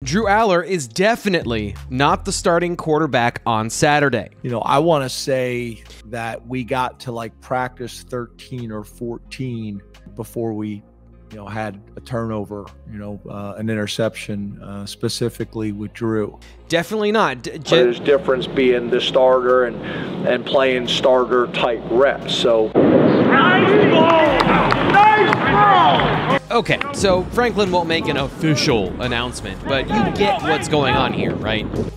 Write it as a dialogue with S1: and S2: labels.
S1: Drew Allar is definitely not the starting quarterback on Saturday.
S2: I want to say that we got to like practice 13 or 14 before we had a turnover, an interception, specifically with Drew.
S1: Definitely not.
S2: There's difference being the starter and playing starter type reps. So
S3: nice ball! Nice ball!
S1: Okay, so Franklin won't make an official announcement, but you get what's going on here, right?